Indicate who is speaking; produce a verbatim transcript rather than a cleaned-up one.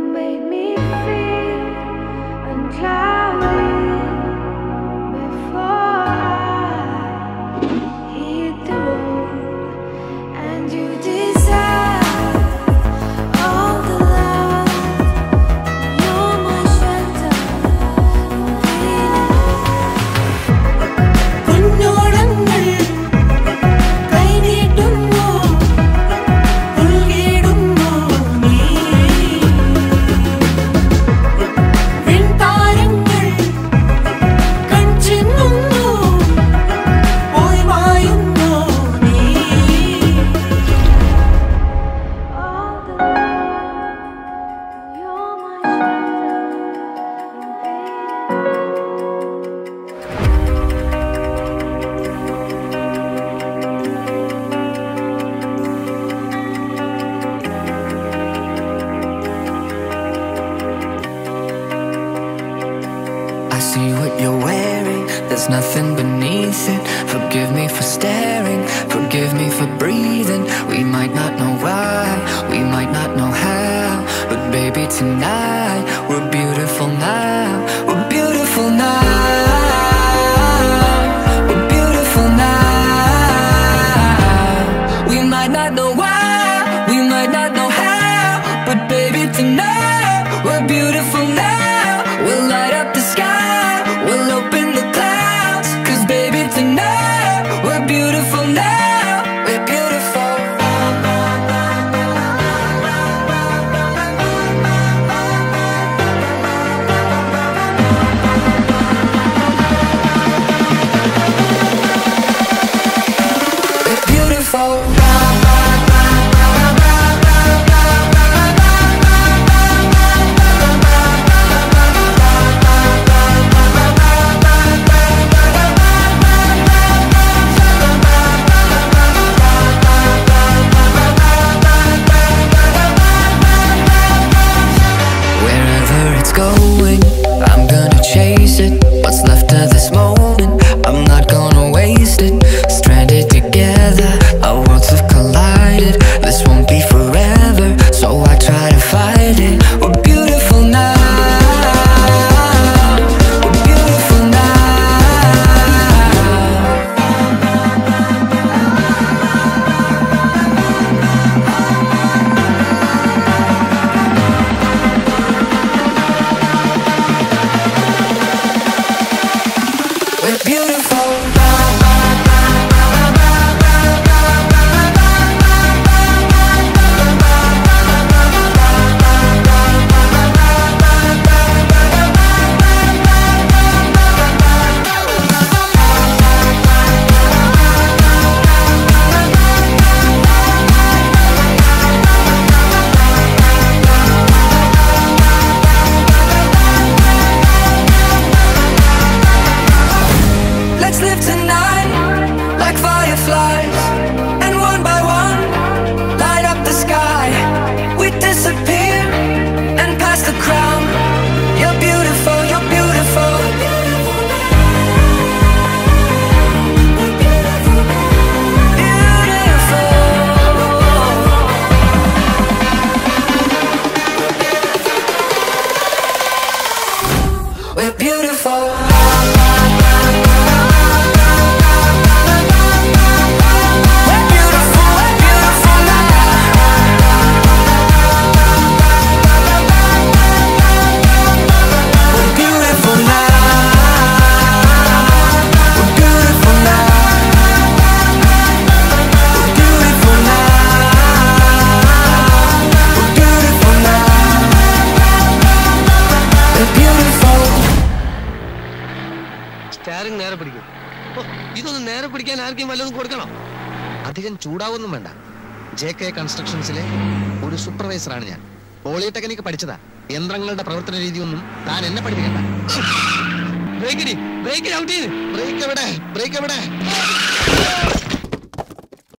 Speaker 1: I see what you're wearing, there's nothing beneath it. Forgive me for staring, forgive me for breathing. We might not know why, we might not know how, but baby tonight, we're beautiful now. We're beautiful now. We're beautiful now. We might not know why, we might not know how, but baby tonight, we're beautiful now. We'll light up the sky, we'll open the clouds, 'cause baby tonight, we're beautiful now. We're beautiful. We're beautiful. Going, I'm gonna chase it. What's left of this moment, I'm not gonna waste it. Stranded together, our worlds have collided. This won't be forever, so I try to fight it. We're beautiful now. We're beautiful We're beautiful. Let's live tonight like fireflies, and one by one light up the sky. We disappear and pass the crown. You're beautiful, you're beautiful. Beautiful. We're beautiful.
Speaker 2: Staring നേരെ പിടിക്കും. ഇതൊന്നും നേരെ പിടിക്കാൻ ആർക്കും വല്ലതും കൊടുക്കണം. അധികം ചൂടാവൊന്നും വേണ്ട. ജെ കെ കൺസ്ട്രക്ഷൻസിലെ ഒരു സൂപ്പർവൈസറാണ് ഞാൻ. പോളിടെക്നിക് പഠിച്ചതാ. യന്ത്രങ്ങളുടെ പ്രവർത്തന രീതിയൊന്നും താൻ എന്നെ പഠിപ്പിക്കണ്ട. ബ്രേക്ക് ബ്രേക്ക് ഔട്ട് ചെയ്ത് ബ്രേക്ക് എവിടെ ബ്രേക്ക് എവിടെ